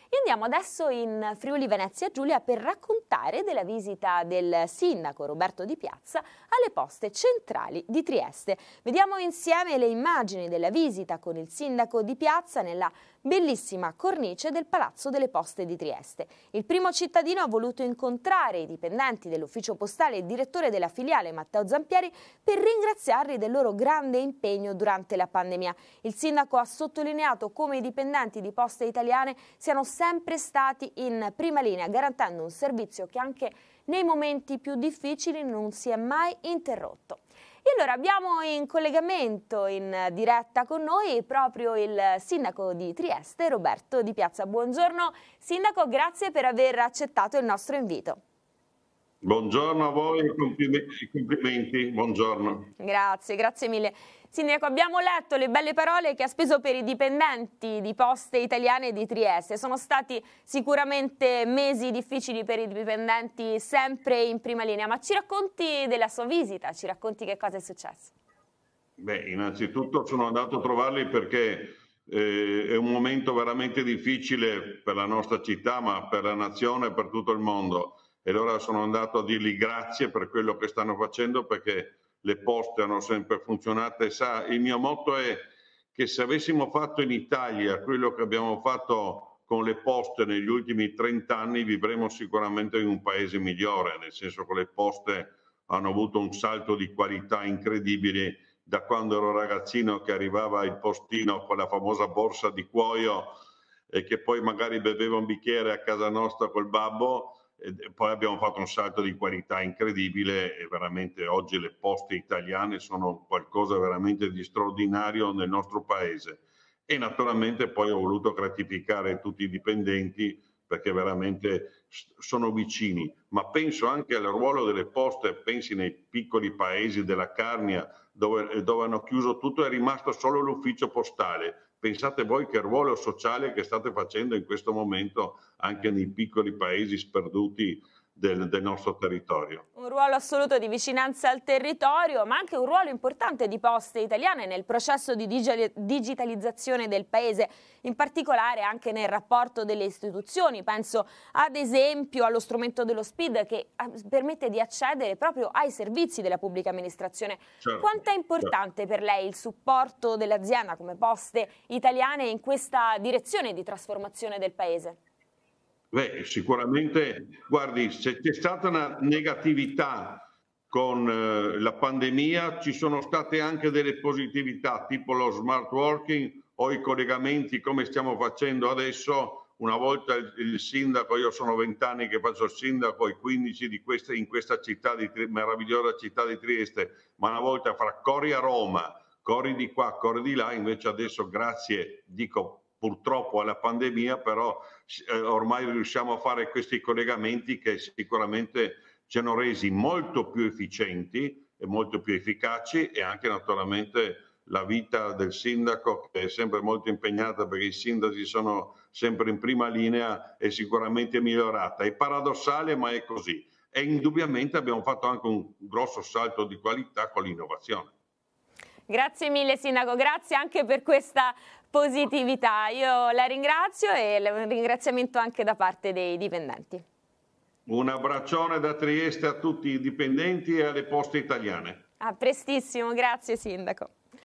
E andiamo adesso in Friuli Venezia Giulia per raccontare della visita del sindaco Roberto Di Piazza alle poste centrali di Trieste. Vediamo insieme le immagini della visita con il sindaco Di Piazza nella bellissima cornice del Palazzo delle Poste di Trieste. Il primo cittadino ha voluto incontrare i dipendenti dell'ufficio postale e il direttore della filiale Matteo Zampieri per ringraziarli del loro grande impegno durante la pandemia. Il sindaco ha sottolineato come i dipendenti di Poste Italiane siano sempre stati in prima linea, garantendo un servizio che anche nei momenti più difficili non si è mai interrotto. E allora abbiamo in collegamento in diretta con noi proprio il sindaco di Trieste, Roberto Di Piazza. Buongiorno sindaco, grazie per aver accettato il nostro invito. Buongiorno a voi e complimenti, buongiorno. Grazie mille. Sindaco, abbiamo letto le belle parole che ha speso per i dipendenti di Poste Italiane di Trieste. Sono stati sicuramente mesi difficili per i dipendenti, sempre in prima linea, ma ci racconti della sua visita, ci racconti che cosa è successo? Beh, innanzitutto sono andato a trovarli perché è un momento veramente difficile per la nostra città, ma per la nazione e per tutto il mondo. E allora sono andato a dirgli grazie per quello che stanno facendo, perché le poste hanno sempre funzionato. E sa, il mio motto è che se avessimo fatto in Italia quello che abbiamo fatto con le poste negli ultimi 30 anni, vivremo sicuramente in un paese migliore, nel senso che le poste hanno avuto un salto di qualità incredibile da quando ero ragazzino, che arrivava il postino con la famosa borsa di cuoio e che poi magari beveva un bicchiere a casa nostra col babbo. E poi abbiamo fatto un salto di qualità incredibile e veramente oggi le poste italiane sono qualcosa veramente di straordinario nel nostro paese. E naturalmente poi ho voluto gratificare tutti i dipendenti perché veramente sono vicini, ma penso anche al ruolo delle poste. Pensi nei piccoli paesi della Carnia dove hanno chiuso tutto, è rimasto solo l'ufficio postale. Pensate voi che ruolo sociale che state facendo in questo momento anche nei piccoli paesi sperduti del nostro territorio. Un ruolo assoluto di vicinanza al territorio, ma anche un ruolo importante di Poste Italiane nel processo di digitalizzazione del paese, in particolare anche nel rapporto delle istituzioni. Penso ad esempio allo strumento dello SPID che permette di accedere proprio ai servizi della pubblica amministrazione. Certo, quanto è importante per lei il supporto dell'azienda come Poste Italiane in questa direzione di trasformazione del paese? Beh, sicuramente, guardi, se c'è stata una negatività con la pandemia, ci sono state anche delle positività, tipo lo smart working o i collegamenti come stiamo facendo adesso. Una volta il sindaco, io sono 20 anni che faccio il sindaco e 15 in questa città meravigliosa città di Trieste, ma una volta fra Cori a Roma, Cori di qua, Cori di là, invece adesso grazie, dico purtroppo alla pandemia, però ormai riusciamo a fare questi collegamenti che sicuramente ci hanno resi molto più efficienti e molto più efficaci, e anche naturalmente la vita del sindaco, che è sempre molto impegnata perché i sindaci sono sempre in prima linea, è sicuramente migliorata. È paradossale, ma è così. E indubbiamente abbiamo fatto anche un grosso salto di qualità con l'innovazione. Grazie mille sindaco, grazie anche per questa positività. Io la ringrazio e un ringraziamento anche da parte dei dipendenti. Un abbraccione da Trieste a tutti i dipendenti e alle poste italiane. A prestissimo, grazie sindaco.